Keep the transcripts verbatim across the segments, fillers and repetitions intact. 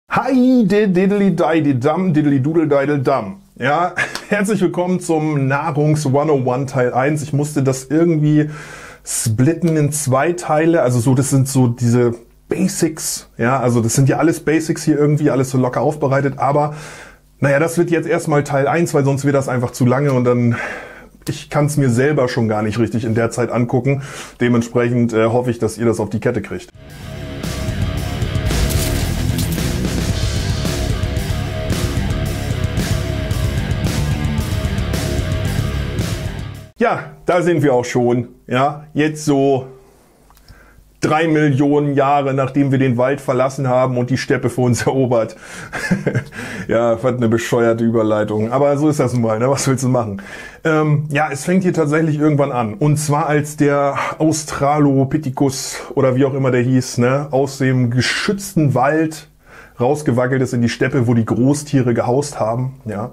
Hi, diddly diddly dum, diddly doodle diddle dum. Ja, herzlich willkommen zum Nahrungs hunderteins Teil eins. Ich musste das irgendwie splitten in zwei Teile. Also so, das sind so diese Basics. Ja, also das sind ja alles Basics hier irgendwie, alles so locker aufbereitet. Aber naja, das wird jetzt erstmal Teil eins, weil sonst wird das einfach zu lange und dann... Ich kann es mir selber schon gar nicht richtig in der Zeit angucken. Dementsprechend äh, hoffe ich, dass ihr das auf die Kette kriegt. Ja, da sind wir auch schon. Ja, jetzt so drei Millionen Jahre, nachdem wir den Wald verlassen haben und die Steppe für uns erobert. Ja, was eine bescheuerte Überleitung. Aber so ist das nun mal, ne? Was willst du machen? Ähm, ja, es fängt hier tatsächlich irgendwann an. Und zwar als der Australopithecus oder wie auch immer der hieß, ne, aus dem geschützten Wald rausgewackelt ist in die Steppe, wo die Großtiere gehaust haben. Ja.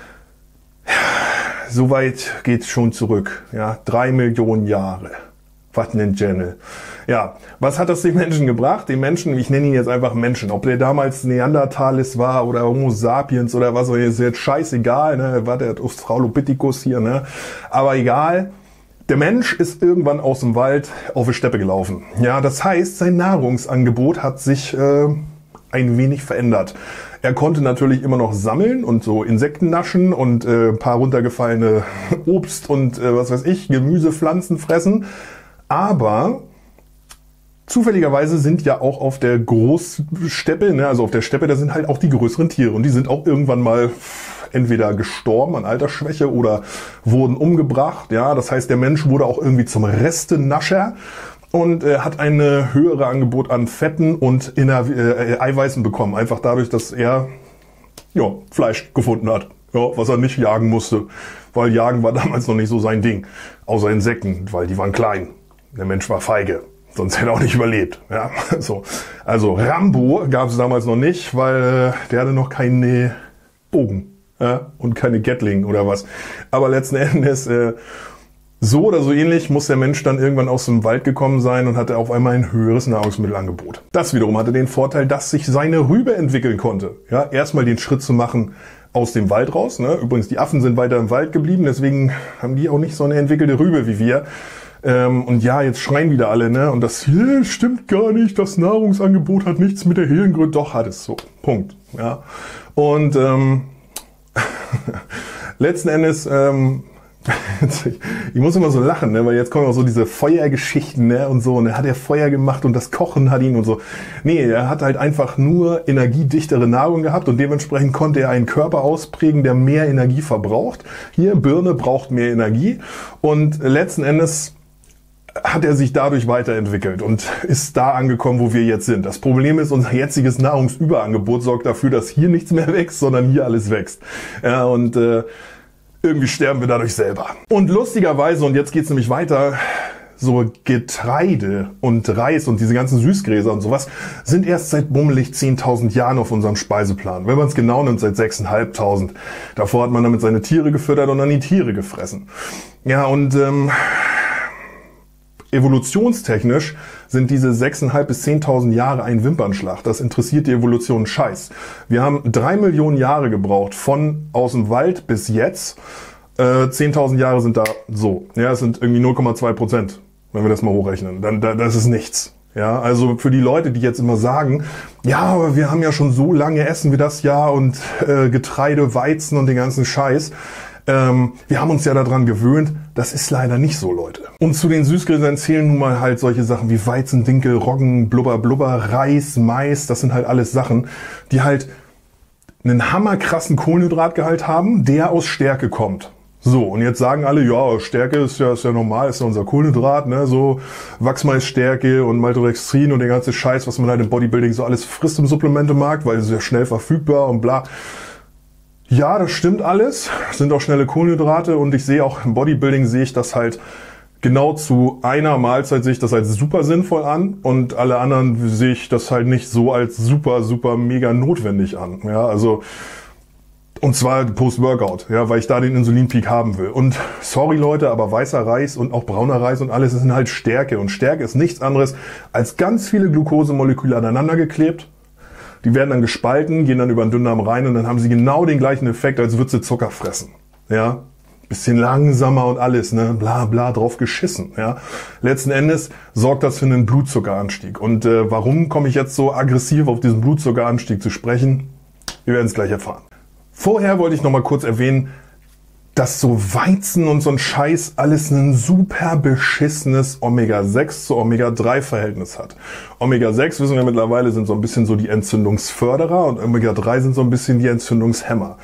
So weit geht's schon zurück. Ja, drei Millionen Jahre. Was ein Channel. Ja, was hat das den Menschen gebracht? Den Menschen, ich nenne ihn jetzt einfach Menschen. Ob der damals Neandertalis war oder Homo sapiens oder was, ist jetzt scheißegal, ne? War der Australopithecus hier, ne? Aber egal. Der Mensch ist irgendwann aus dem Wald auf die Steppe gelaufen. Ja, das heißt, sein Nahrungsangebot hat sich äh, ein wenig verändert. Er konnte natürlich immer noch sammeln und so Insekten naschen und äh, ein paar runtergefallene Obst und äh, was weiß ich, Gemüsepflanzen fressen. Aber zufälligerweise sind ja auch auf der Großsteppe, ne, also auf der Steppe, da sind halt auch die größeren Tiere. Und die sind auch irgendwann mal entweder gestorben an Altersschwäche oder wurden umgebracht. Ja, das heißt, der Mensch wurde auch irgendwie zum Restenascher und äh, hat ein höhere Angebot an Fetten und Inner äh, Eiweißen bekommen. Einfach dadurch, dass er ja, Fleisch gefunden hat, ja, was er nicht jagen musste. Weil Jagen war damals noch nicht so sein Ding. Außer Insekten, weil die waren klein. Der Mensch war feige, sonst hätte er auch nicht überlebt. Ja, so. Also Rambo gab es damals noch nicht, weil äh, der hatte noch keinen Bogen, ja, und keine Gatling oder was. Aber letzten Endes, äh, so oder so ähnlich, muss der Mensch dann irgendwann aus dem Wald gekommen sein und hatte auf einmal ein höheres Nahrungsmittelangebot. Das wiederum hatte den Vorteil, dass sich seine Rübe entwickeln konnte. Ja, erstmal den Schritt zu machen aus dem Wald raus. Ne? Übrigens, die Affen sind weiter im Wald geblieben, deswegen haben die auch nicht so eine entwickelte Rübe wie wir. Ähm, und ja, jetzt schreien wieder alle, ne? Und das hier stimmt gar nicht, das Nahrungsangebot hat nichts mit der Hirngröße. Doch, hat es so. Punkt. Ja. Und ähm, letzten Endes, ähm, ich muss immer so lachen, ne? Weil jetzt kommen auch so diese Feuergeschichten, ne? Und so, und er hat ja Feuer gemacht und das Kochen hat ihn und so. Nee, er hat halt einfach nur energiedichtere Nahrung gehabt und dementsprechend konnte er einen Körper ausprägen, der mehr Energie verbraucht. Hier, Birne braucht mehr Energie und letzten Endes hat er sich dadurch weiterentwickelt und ist da angekommen, wo wir jetzt sind. Das Problem ist, unser jetziges Nahrungsüberangebot sorgt dafür, dass hier nichts mehr wächst, sondern hier alles wächst. Ja, und äh, irgendwie sterben wir dadurch selber. Und lustigerweise, und jetzt geht's nämlich weiter, so Getreide und Reis und diese ganzen Süßgräser und sowas sind erst seit bummelig zehntausend Jahren auf unserem Speiseplan. Wenn man es genau nimmt, seit sechstausendfünfhundert. Davor hat man damit seine Tiere gefüttert und dann die Tiere gefressen. Ja, und ähm, evolutionstechnisch sind diese sechstausendfünfhundert bis zehntausend Jahre ein Wimpernschlag. Das interessiert die Evolution scheiß. Wir haben drei Millionen Jahre gebraucht von aus dem Wald bis jetzt. Äh, zehntausend Jahre sind da so. Ja, es sind irgendwie null Komma zwei Prozent, wenn wir das mal hochrechnen. Dann, da, das ist nichts. Ja, also für die Leute, die jetzt immer sagen, ja, aber wir haben ja schon so lange essen wir das ja und äh, Getreide, Weizen und den ganzen Scheiß. Ähm, wir haben uns ja daran gewöhnt, das ist leider nicht so, Leute. Und zu den Süßgräsern zählen nun mal halt solche Sachen wie Weizen, Dinkel, Roggen, Blubber, Blubber, Reis, Mais, das sind halt alles Sachen, die halt einen hammerkrassen Kohlenhydratgehalt haben, der aus Stärke kommt. So, und jetzt sagen alle, ja, Stärke ist ja, ist ja normal, ist ja unser Kohlenhydrat, ne, so Wachsmaisstärke und Maltodextrin und der ganze Scheiß, was man halt im Bodybuilding so alles frisst im Supplementemarkt, weil es ist ja schnell verfügbar und bla. Ja, das stimmt alles. Das sind auch schnelle Kohlenhydrate und ich sehe auch im Bodybuilding sehe ich das halt genau zu einer Mahlzeit sehe ich das als super sinnvoll an und alle anderen sehe ich das halt nicht so als super, super mega notwendig an. Ja, also und zwar Post-Workout, ja, weil ich da den Insulinpeak haben will. Und sorry Leute, aber weißer Reis und auch brauner Reis und alles sind halt Stärke und Stärke ist nichts anderes als ganz viele Glukosemoleküle aneinander geklebt. Die werden dann gespalten, gehen dann über den Dünndarm rein und dann haben sie genau den gleichen Effekt, als würdest du Zucker fressen. Ja, bisschen langsamer und alles, ne, bla bla, drauf geschissen. Ja, letzten Endes sorgt das für einen Blutzuckeranstieg. Und äh, warum komme ich jetzt so aggressiv auf diesen Blutzuckeranstieg zu sprechen? Wir werden es gleich erfahren. Vorher wollte ich noch mal kurz erwähnen, dass so Weizen und so ein Scheiß alles ein super beschissenes Omega sechs zu Omega drei Verhältnis hat. Omega sechs, wissen wir mittlerweile, sind so ein bisschen so die Entzündungsförderer und Omega drei sind so ein bisschen die Entzündungshemmer.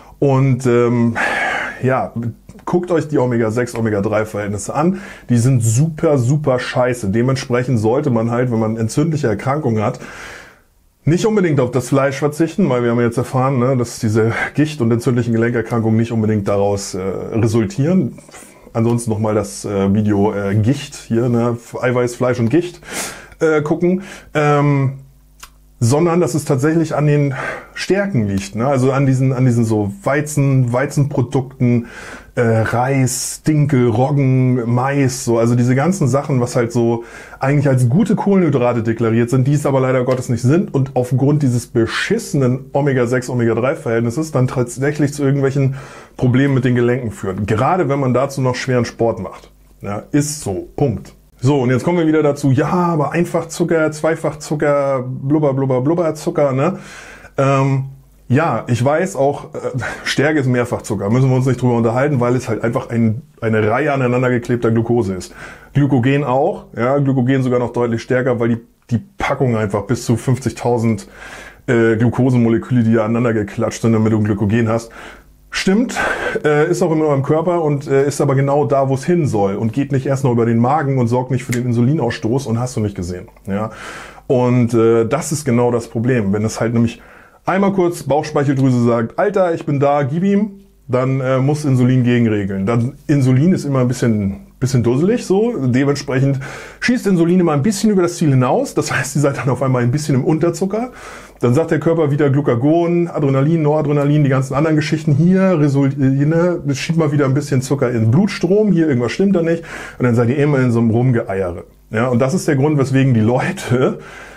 Und ähm, ja, guckt euch die Omega sechs Omega drei Verhältnisse an. Die sind super, super scheiße. Dementsprechend sollte man halt, wenn man entzündliche Erkrankungen hat, nicht unbedingt auf das Fleisch verzichten, weil wir haben jetzt erfahren, ne, dass diese Gicht- und entzündlichen Gelenkerkrankungen nicht unbedingt daraus äh, resultieren. Ansonsten nochmal das äh, Video äh, Gicht hier, ne, Eiweiß, Fleisch und Gicht äh, gucken. Ähm, sondern dass es tatsächlich an den Stärken liegt, ne? Also an diesen, an diesen so Weizen, Weizenprodukten, äh, Reis, Dinkel, Roggen, Mais, so, also diese ganzen Sachen, was halt so eigentlich als gute Kohlenhydrate deklariert sind, die es aber leider Gottes nicht sind und aufgrund dieses beschissenen Omega sechs Omega drei Verhältnisses dann tatsächlich zu irgendwelchen Problemen mit den Gelenken führen. Gerade wenn man dazu noch schweren Sport macht. Ja, ist so. Punkt. So, und jetzt kommen wir wieder dazu, ja, aber Einfachzucker, Zweifachzucker, blubber, blubber, blubber Zucker, ne? Ähm, ja, ich weiß auch, äh, Stärke ist Mehrfachzucker, müssen wir uns nicht drüber unterhalten, weil es halt einfach ein, eine Reihe aneinander geklebter Glucose ist. Glykogen auch, ja, Glykogen sogar noch deutlich stärker, weil die, die Packung einfach bis zu fünfzigtausend äh, Glukosemoleküle, die aneinander geklatscht sind, damit du Glykogen hast. Stimmt, äh, ist auch immer im Körper und äh, ist aber genau da, wo es hin soll und geht nicht erst noch über den Magen und sorgt nicht für den Insulinausstoß und hast du nicht gesehen. Ja, und äh, das ist genau das Problem. Wenn es halt nämlich einmal kurz Bauchspeicheldrüse sagt, Alter, ich bin da, gib ihm, dann äh, muss Insulin gegenregeln. Dann Insulin ist immer ein bisschen bisschen dusselig, so. Dementsprechend schießt Insulin immer ein bisschen über das Ziel hinaus. Das heißt, ihr seid dann auf einmal ein bisschen im Unterzucker. Dann sagt der Körper wieder Glucagon, Adrenalin, Noradrenalin, die ganzen anderen Geschichten hier, ne, schiebt mal wieder ein bisschen Zucker in den Blutstrom, hier irgendwas stimmt da nicht. Und dann seid ihr immer in so einem Rumgeeiere. Ja, und das ist der Grund, weswegen die Leute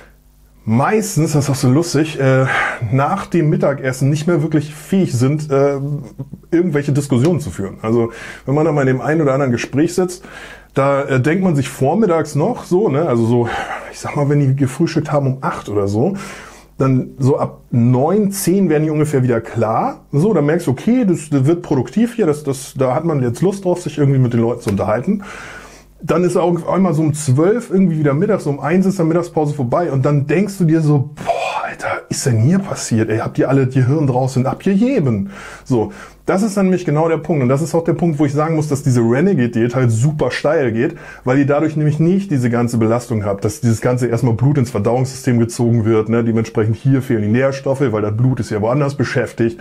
meistens, das ist auch so lustig, äh, nach dem Mittagessen nicht mehr wirklich fähig sind, äh, irgendwelche Diskussionen zu führen. Also wenn man dann mal in dem einen oder anderen Gespräch sitzt, da äh, denkt man sich vormittags noch so, ne, also so, ich sag mal, wenn die gefrühstückt haben um acht oder so, dann so ab neun, zehn werden die ungefähr wieder klar. So, dann merkst du, okay, das, das wird produktiv hier, das, das, da hat man jetzt Lust drauf, sich irgendwie mit den Leuten zu unterhalten. Dann ist auch einmal so um zwölf irgendwie wieder mittags, so um eins ist dann Mittagspause vorbei und dann denkst du dir so, boah, Alter, ist denn hier passiert? Ey, habt ihr alle die Hirn draußen abgegeben? So, das ist dann nämlich genau der Punkt und das ist auch der Punkt, wo ich sagen muss, dass diese Renegade-Diät halt super steil geht, weil ihr dadurch nämlich nicht diese ganze Belastung habt, dass dieses ganze erstmal Blut ins Verdauungssystem gezogen wird, ne? Dementsprechend hier fehlen die Nährstoffe, weil das Blut ist ja woanders beschäftigt.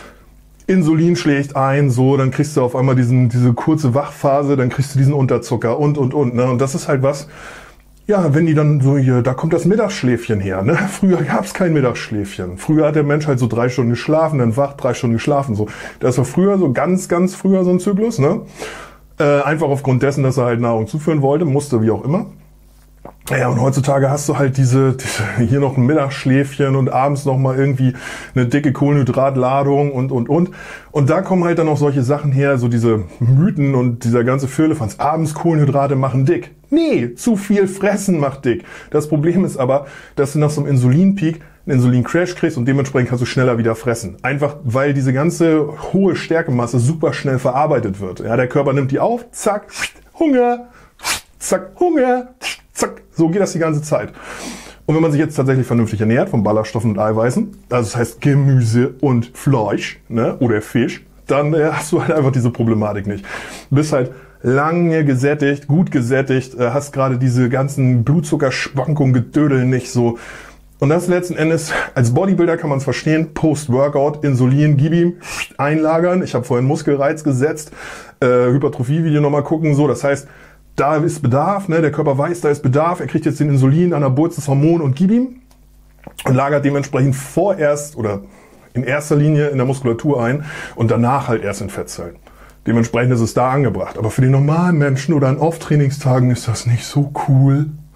Insulin schlägt ein, so, dann kriegst du auf einmal diesen, diese kurze Wachphase, dann kriegst du diesen Unterzucker und, und, und, ne, und das ist halt was, ja, wenn die dann so hier, da kommt das Mittagsschläfchen her, ne, früher gab's kein Mittagsschläfchen, früher hat der Mensch halt so drei Stunden geschlafen, dann wach, drei Stunden geschlafen, so, das war früher so ganz, ganz früher so ein Zyklus, ne, äh, einfach aufgrund dessen, dass er halt Nahrung zuführen wollte, musste, wie auch immer. Ja, und heutzutage hast du halt diese, diese hier noch ein Mittagsschläfchen und abends noch mal irgendwie eine dicke Kohlenhydratladung und, und, und. Und da kommen halt dann auch solche Sachen her, so diese Mythen und dieser ganze Firlefanz. Abends Kohlenhydrate machen dick. Nee, zu viel fressen macht dick. Das Problem ist aber, dass du nach so einem Insulinpeak einen Insulin-Crash kriegst und dementsprechend kannst du schneller wieder fressen. Einfach, weil diese ganze hohe Stärkemasse super schnell verarbeitet wird. Ja, der Körper nimmt die auf, zack, Hunger, zack, Hunger, zack, so geht das die ganze Zeit. Und wenn man sich jetzt tatsächlich vernünftig ernährt von Ballaststoffen und Eiweißen, also das heißt Gemüse und Fleisch, ne, oder Fisch, dann äh, hast du halt einfach diese Problematik nicht. Du bist halt lange gesättigt, gut gesättigt, äh, hast gerade diese ganzen Blutzuckerschwankungen, Gedödel nicht so. Und das letzten Endes, als Bodybuilder kann man es verstehen, Post-Workout, Insulin, gib ihm, einlagern. Ich habe vorhin Muskelreiz gesetzt, äh, Hypertrophie-Video nochmal gucken, so, das heißt, da ist Bedarf, ne? Der Körper weiß, da ist Bedarf, er kriegt jetzt den Insulin, anaboles Hormon und gib ihm und lagert dementsprechend vorerst oder in erster Linie in der Muskulatur ein und danach halt erst in Fettzellen. Dementsprechend ist es da angebracht. Aber für den normalen Menschen oder an Off-Trainingstagen ist das nicht so cool.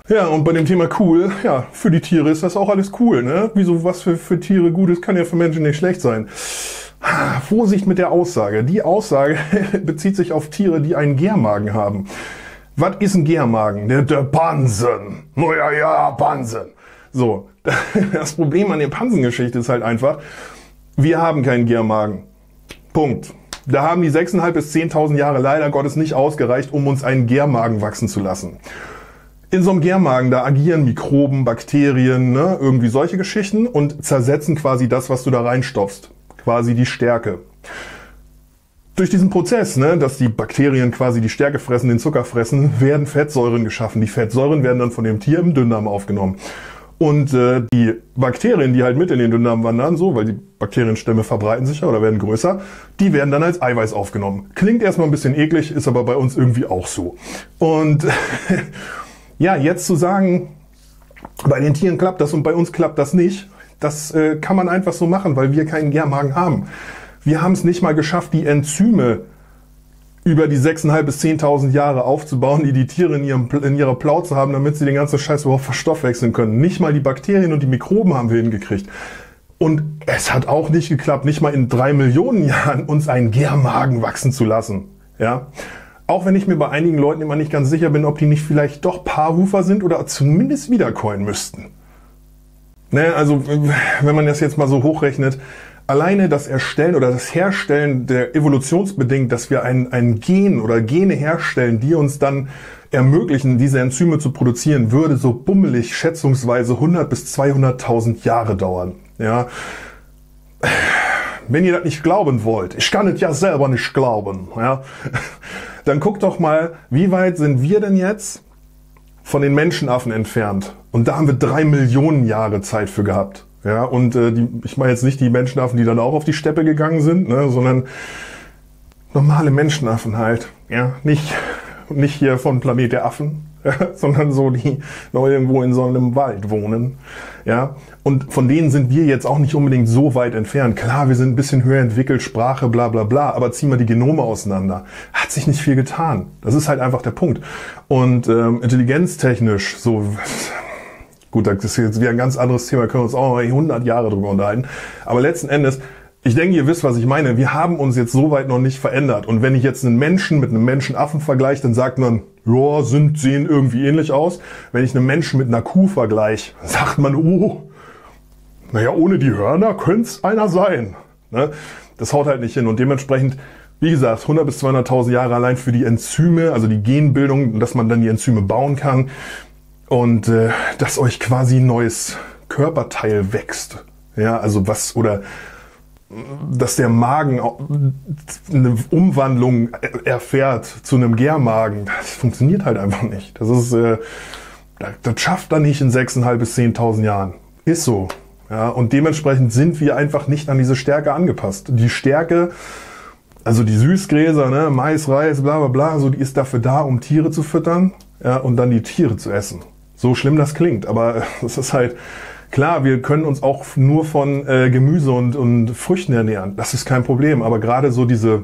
Ja, und bei dem Thema cool, ja, für die Tiere ist das auch alles cool, ne? Wieso, was für, für Tiere gut ist, kann ja für Menschen nicht schlecht sein. Vorsicht mit der Aussage. Die Aussage bezieht sich auf Tiere, die einen Gärmagen haben. Was ist ein Gärmagen? Der, der Pansen. Oh ja, ja, Pansen. So, das Problem an der Pansengeschichte ist halt einfach, wir haben keinen Gärmagen. Punkt. Da haben die sechstausendfünfhundert bis zehntausend Jahre leider Gottes nicht ausgereicht, um uns einen Gärmagen wachsen zu lassen. In so einem Gärmagen, da agieren Mikroben, Bakterien, ne, irgendwie solche Geschichten und zersetzen quasi das, was du da reinstopfst. Quasi die Stärke. Durch diesen Prozess, ne, dass die Bakterien quasi die Stärke fressen, den Zucker fressen, werden Fettsäuren geschaffen. Die Fettsäuren werden dann von dem Tier im Dünndarm aufgenommen. Und äh, die Bakterien, die halt mit in den Dünndarm wandern, so, weil die Bakterienstämme verbreiten sich ja oder werden größer, die werden dann als Eiweiß aufgenommen. Klingt erstmal ein bisschen eklig, ist aber bei uns irgendwie auch so. Und ja, jetzt zu sagen, bei den Tieren klappt das und bei uns klappt das nicht, das äh, kann man einfach so machen, weil wir keinen Gärmagen haben. Wir haben es nicht mal geschafft, die Enzyme über die sechstausendfünfhundert bis zehntausend Jahre aufzubauen, die die Tiere in, ihrem, in ihrer Plauze haben, damit sie den ganzen Scheiß überhaupt verstoffwechseln können. Nicht mal die Bakterien und die Mikroben haben wir hingekriegt. Und es hat auch nicht geklappt, nicht mal in drei Millionen Jahren uns einen Gärmagen wachsen zu lassen. Ja? Auch wenn ich mir bei einigen Leuten immer nicht ganz sicher bin, ob die nicht vielleicht doch Paarhufer sind oder zumindest wiederkäuen müssten. Ne, also wenn man das jetzt mal so hochrechnet, alleine das Erstellen oder das Herstellen der evolutionsbedingt, dass wir ein, ein Gen oder Gene herstellen, die uns dann ermöglichen, diese Enzyme zu produzieren, würde so bummelig schätzungsweise hundert bis zweihunderttausend Jahre dauern. Ja. Wenn ihr das nicht glauben wollt, ich kann es ja selber nicht glauben, ja, dann guckt doch mal, wie weit sind wir denn jetzt von den Menschenaffen entfernt? Und da haben wir drei Millionen Jahre Zeit für gehabt. Ja, und äh, die, ich meine jetzt nicht die Menschenaffen, die dann auch auf die Steppe gegangen sind, ne, sondern normale Menschenaffen halt. Ja, nicht, nicht hier von Planet der Affen, ja, sondern so, die noch irgendwo in so einem Wald wohnen. Ja, und von denen sind wir jetzt auch nicht unbedingt so weit entfernt. Klar, wir sind ein bisschen höher entwickelt, Sprache, bla bla bla, aber ziehen wir die Genome auseinander. Hat sich nicht viel getan. Das ist halt einfach der Punkt. Und ähm, intelligenztechnisch, so... Gut, das ist jetzt wieder ein ganz anderes Thema, können wir uns auch noch hundert Jahre drüber unterhalten. Aber letzten Endes, ich denke, ihr wisst, was ich meine. Wir haben uns jetzt so weit noch nicht verändert. Und wenn ich jetzt einen Menschen mit einem Menschenaffen vergleiche, dann sagt man, ja, sind, sehen irgendwie ähnlich aus. Wenn ich einen Menschen mit einer Kuh vergleiche, sagt man, oh, naja, ohne die Hörner könnte es einer sein. Ne? Das haut halt nicht hin. Und dementsprechend, wie gesagt, hundert bis zweihunderttausend Jahre allein für die Enzyme, also die Genbildung, dass man dann die Enzyme bauen kann. Und äh, dass euch quasi ein neues Körperteil wächst. Ja, also was, oder dass der Magen eine Umwandlung erfährt zu einem Gärmagen. Das funktioniert halt einfach nicht. Das ist, äh, das schafft er nicht in sechstausendfünfhundert bis zehntausend Jahren. Ist so. Ja, und dementsprechend sind wir einfach nicht an diese Stärke angepasst. Die Stärke, also die Süßgräser, ne, Mais, Reis, bla bla bla, so die ist dafür da, um Tiere zu füttern, ja, und dann die Tiere zu essen. So schlimm das klingt, aber es ist halt klar, wir können uns auch nur von äh, Gemüse und, und Früchten ernähren. Das ist kein Problem, aber gerade so diese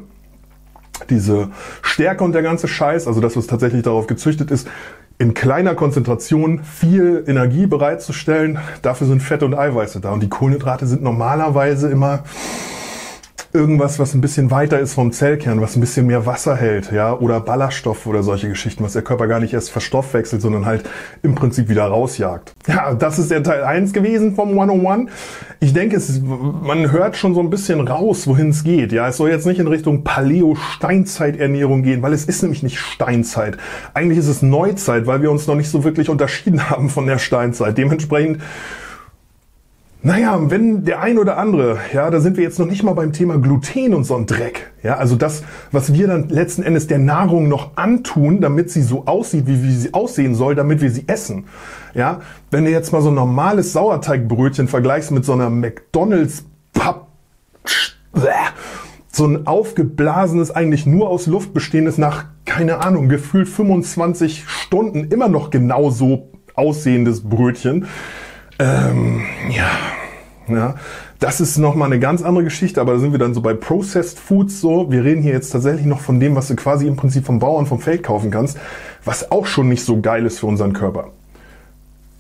diese Stärke und der ganze Scheiß, also dass es tatsächlich darauf gezüchtet ist, in kleiner Konzentration viel Energie bereitzustellen, dafür sind Fette und Eiweiße da. Und die Kohlenhydrate sind normalerweise immer irgendwas, was ein bisschen weiter ist vom Zellkern, was ein bisschen mehr Wasser hält, ja, oder Ballaststoffe oder solche Geschichten, was der Körper gar nicht erst verstoffwechselt, sondern halt im Prinzip wieder rausjagt. Ja, das ist der Teil eins gewesen vom hundertundeins. Ich denke, es ist, man hört schon so ein bisschen raus, wohin es geht. Ja, es soll jetzt nicht in Richtung Paleo-Steinzeiternährung gehen, weil es ist nämlich nicht Steinzeit. Eigentlich ist es Neuzeit, weil wir uns noch nicht so wirklich unterschieden haben von der Steinzeit. Dementsprechend, naja, wenn der ein oder andere, ja, da sind wir jetzt noch nicht mal beim Thema Gluten und so ein Dreck. Ja, also das, was wir dann letzten Endes der Nahrung noch antun, damit sie so aussieht, wie, wie sie aussehen soll, damit wir sie essen. Ja, wenn du jetzt mal so ein normales Sauerteigbrötchen vergleichst mit so einer McDonald's Papp, so ein aufgeblasenes, eigentlich nur aus Luft bestehendes, nach, keine Ahnung, gefühlt fünfundzwanzig Stunden immer noch genauso aussehendes Brötchen. Ähm, ja, ja, das ist nochmal eine ganz andere Geschichte, aber da sind wir dann so bei Processed Foods so. Wir reden hier jetzt tatsächlich noch von dem, was du quasi im Prinzip vom Bauern vom Feld kaufen kannst, was auch schon nicht so geil ist für unseren Körper.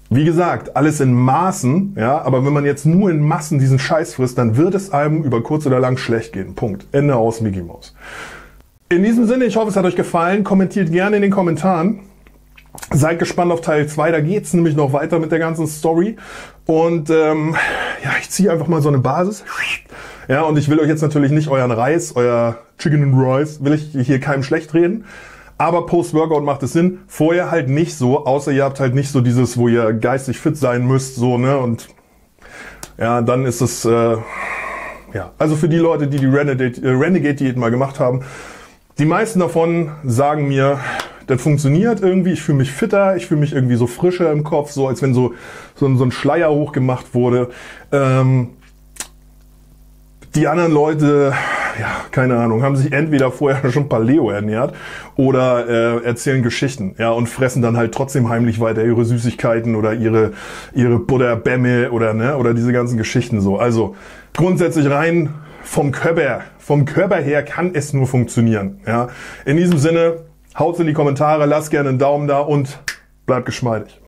Wie gesagt, alles in Maßen, ja, aber wenn man jetzt nur in Massen diesen Scheiß frisst, dann wird es einem über kurz oder lang schlecht gehen. Punkt. Ende aus, Mickey Mouse. In diesem Sinne, ich hoffe, es hat euch gefallen. Kommentiert gerne in den Kommentaren. Seid gespannt auf Teil zwei, da geht's nämlich noch weiter mit der ganzen Story. Und ähm, ja, ich ziehe einfach mal so eine Basis. Ja, und ich will euch jetzt natürlich nicht euren Reis, euer Chicken and Rice, will ich hier keinem schlecht reden. Aber Post-Workout macht es Sinn. Vorher halt nicht so, außer ihr habt halt nicht so dieses, wo ihr geistig fit sein müsst, so, ne, und ja, dann ist es, äh, ja, also für die Leute, die die Renegade, äh, Renegade-Diät mal gemacht haben, die meisten davon sagen mir, das funktioniert irgendwie, ich fühle mich fitter, ich fühle mich irgendwie so frischer im Kopf, so als wenn so, so, so ein Schleier hochgemacht wurde. Ähm, die anderen Leute, ja, keine Ahnung, haben sich entweder vorher schon Paleo ernährt oder äh, erzählen Geschichten, ja, und fressen dann halt trotzdem heimlich weiter ihre Süßigkeiten oder ihre ihre Butterbämme oder ne oder diese ganzen Geschichten so. Also grundsätzlich rein vom Körper, vom Körper her kann es nur funktionieren, ja. In diesem Sinne, haut's in die Kommentare, lasst gerne einen Daumen da und bleibt geschmeidig.